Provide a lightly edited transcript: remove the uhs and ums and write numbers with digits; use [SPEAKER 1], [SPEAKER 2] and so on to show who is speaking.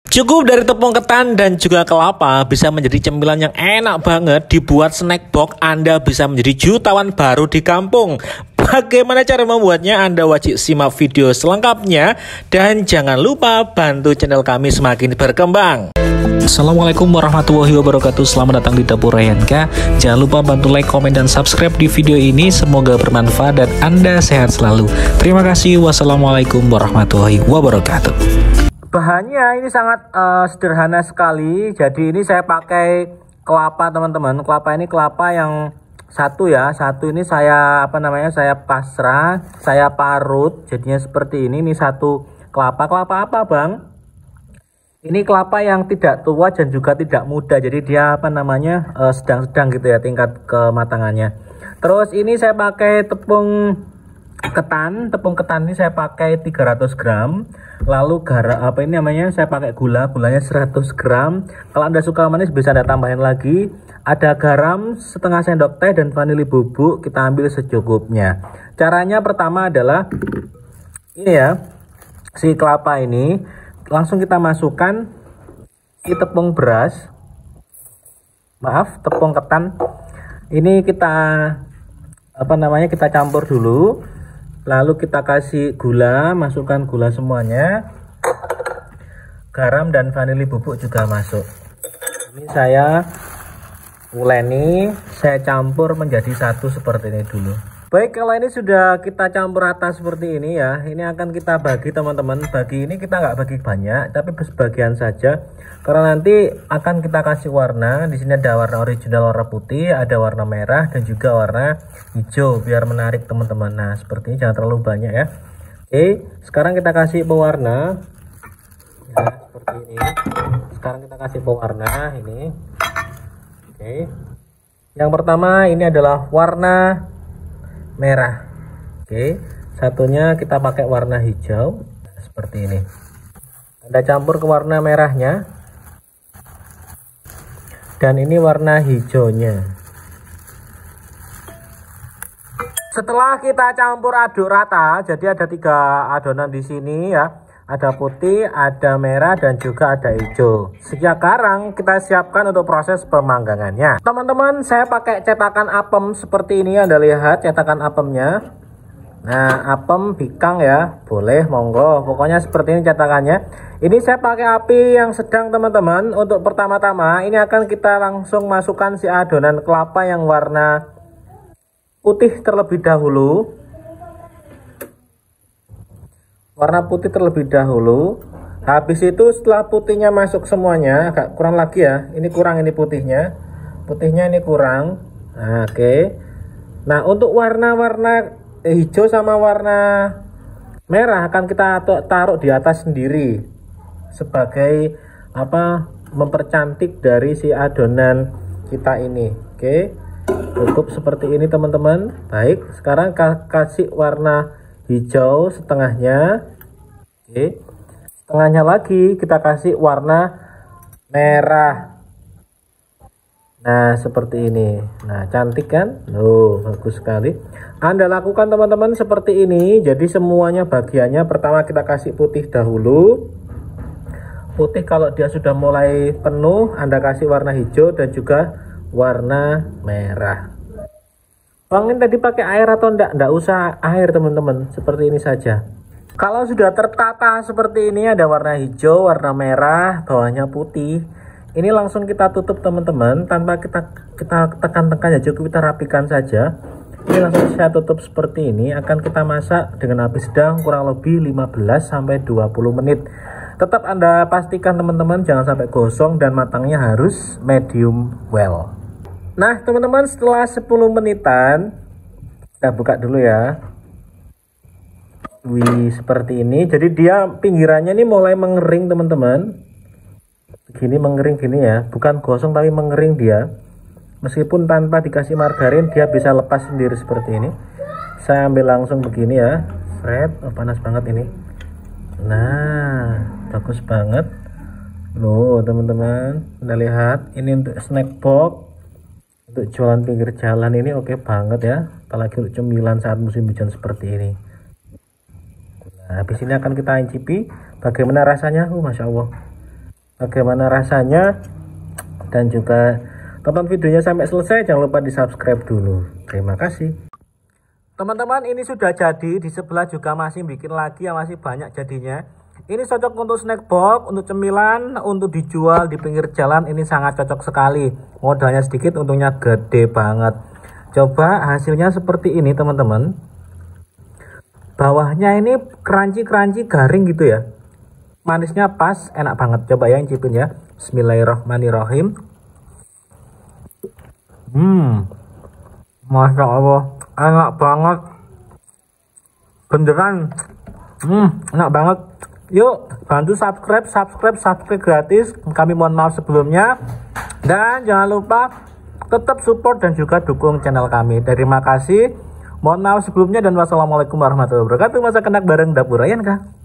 [SPEAKER 1] Cukup dari tepung ketan dan juga kelapa bisa menjadi cemilan yang enak banget dibuat snack box. Anda bisa menjadi jutawan baru di kampung. Bagaimana cara membuatnya? Anda wajib simak video selengkapnya dan jangan lupa bantu channel kami semakin berkembang. Assalamualaikum warahmatullahi wabarakatuh. Selamat datang di Dapur Rayhanka. Jangan lupa bantu like, komen, dan subscribe di video ini. Semoga bermanfaat dan Anda sehat selalu. Terima kasih. Wassalamualaikum warahmatullahi wabarakatuh. Bahannya ini sangat sederhana sekali. Jadi ini saya pakai kelapa, teman-teman. Kelapa ini kelapa yang satu ya. Satu ini saya saya pasrah, saya parut. Jadinya seperti ini. Ini satu kelapa. Kelapa apa, Bang? Ini kelapa yang tidak tua dan juga tidak muda. Jadi dia sedang-sedang gitu ya tingkat kematangannya. Terus ini saya pakai tepung ketan. Tepung ketan ini saya pakai 300 gram. Lalu saya pakai gulanya 100 gram. Kalau Anda suka manis bisa Anda tambahin lagi. Ada garam setengah sendok teh dan vanili bubuk, kita ambil secukupnya. Caranya pertama adalah ini ya, si kelapa ini langsung kita masukkan di tepung beras. Tepung ketan. Ini kita kita campur dulu. Lalu kita kasih gula, masukkan gula semuanya. Garam dan vanili bubuk juga masuk. Ini saya uleni, saya campur menjadi satu seperti ini dulu. Baik, kalau ini sudah kita campur rata seperti ini ya, ini akan kita bagi, teman-teman. Bagi ini kita nggak bagi banyak, tapi sebagian saja. Karena nanti akan kita kasih warna. Di sini ada warna original, warna putih, ada warna merah dan juga warna hijau biar menarik, teman-teman. Nah, seperti ini, jangan terlalu banyak ya. Oke, sekarang kita kasih pewarna. Ya, seperti ini. Sekarang kita kasih pewarna ini. Oke. Yang pertama ini adalah warna merah. Oke, satunya kita pakai warna hijau seperti ini. Anda campur ke warna merahnya dan ini warna hijaunya. Setelah kita campur aduk rata, jadi ada 3 adonan di sini ya. Ada putih, ada merah, dan juga ada hijau. Sekarang kita siapkan untuk proses pemanggangannya. Teman-teman, saya pakai cetakan apem seperti ini. Anda lihat cetakan apemnya. Nah, apem bikang ya, boleh, monggo. Pokoknya seperti ini cetakannya. Ini saya pakai api yang sedang, teman-teman. Untuk pertama-tama, ini akan kita langsung masukkan si adonan kelapa yang warna putih terlebih dahulu. Warna putih terlebih dahulu. Habis itu setelah putihnya masuk semuanya, agak kurang lagi ya. Ini kurang, ini putihnya. Putihnya ini kurang. Nah, oke. Nah, untuk warna-warna hijau sama warna merah akan kita taruh di atas sendiri sebagai mempercantik dari si adonan kita ini. Oke. Cukup seperti ini, teman-teman. Baik, sekarang kasih warna hijau setengahnya. Oke, setengahnya lagi kita kasih warna merah. Nah, seperti ini. Nah, cantik kan? Bagus sekali. Anda lakukan, teman-teman, seperti ini. Jadi semuanya bagiannya pertama kita kasih putih dahulu. Putih kalau dia sudah mulai penuh, Anda kasih warna hijau dan juga warna merah. Bang, ini tadi pakai air atau enggak? Enggak usah air, teman-teman. Seperti ini saja. Kalau sudah tertata seperti ini, ada warna hijau, warna merah, bawahnya putih. Ini langsung kita tutup, teman-teman. Tanpa kita tekan-tekan ya, cukup kita rapikan saja. Ini langsung saya tutup seperti ini. Akan kita masak dengan api sedang kurang lebih 15-20 menit. Tetap Anda pastikan, teman-teman, jangan sampai gosong dan matangnya harus medium well. Nah, teman-teman, setelah 10 menitan kita buka dulu ya. Wih, seperti ini. Jadi dia pinggirannya ini mulai mengering, teman-teman. Begini mengering gini ya, bukan gosong tapi mengering dia. Meskipun tanpa dikasih margarin dia bisa lepas sendiri seperti ini. Saya ambil langsung begini ya. Panas banget ini. Nah, bagus banget. Loh, teman-teman, Anda lihat, ini untuk snack box. Untuk jualan pinggir jalan ini oke banget ya, apalagi untuk cemilan saat musim hujan seperti ini. Nah, habis ini akan kita icipi bagaimana rasanya. Masya Allah, bagaimana rasanya, dan juga tonton videonya sampai selesai. Jangan lupa di subscribe dulu. Terima kasih teman-teman. Ini sudah jadi, di sebelah juga masih bikin lagi yang masih banyak jadinya. Ini cocok untuk snack box, untuk cemilan, untuk dijual di pinggir jalan. Ini sangat cocok sekali. Modalnya sedikit, untungnya gede banget. Coba hasilnya seperti ini teman-teman. Bawahnya ini crunchy garing gitu ya. Manisnya pas, enak banget. Coba ya incipin ya. Bismillahirrahmanirrahim. Masya Allah, enak banget. Beneran. Enak banget. Yuk bantu subscribe gratis. Kami mohon maaf sebelumnya. Dan jangan lupa tetap support dan juga dukung channel kami. Terima kasih. Mohon maaf sebelumnya dan wassalamualaikum warahmatullahi wabarakatuh. Masa kenak bareng Dapur Ryan kah?